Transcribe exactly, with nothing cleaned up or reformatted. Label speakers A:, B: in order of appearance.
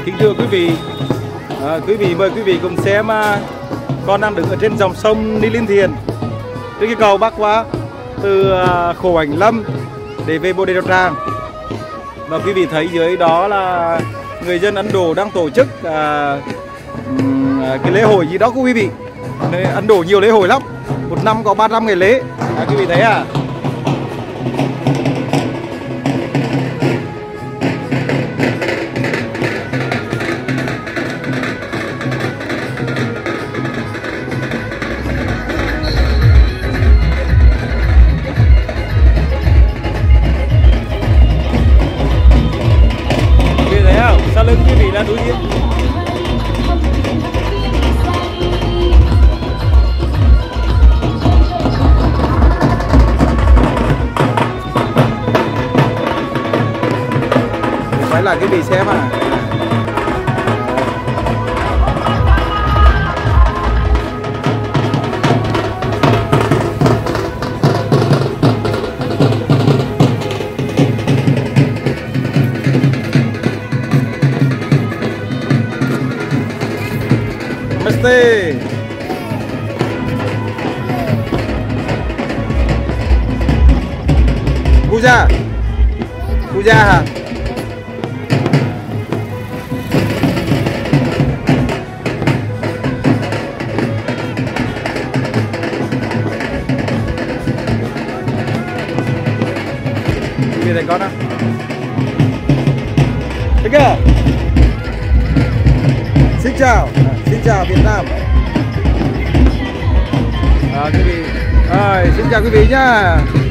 A: kính thưa quý vị, à, quý vị mời quý vị cùng xem à, con đang đứng ở trên dòng sông Ni Linh Thiền, trên cái cầu bắc qua từ à, Khổ Ảnh Lâm để về Bồ Đề Đào Tràng. Và quý vị thấy dưới đó là người dân Ấn Độ đang tổ chức à, cái lễ hội gì đó của quý vị. Ấn Độ nhiều lễ hội lắm, một năm có ba trăm ngày lễ, à, quý vị thấy à. Sau lưng quý vị là núi Yên. Phải là quý vị xem à. Namaste. Puja. Puja hả? Quý vị thấy con không? Thấy kìa. Xin chào, xin chào Việt Nam. À, quý vị, à, xin chào quý vị nhá.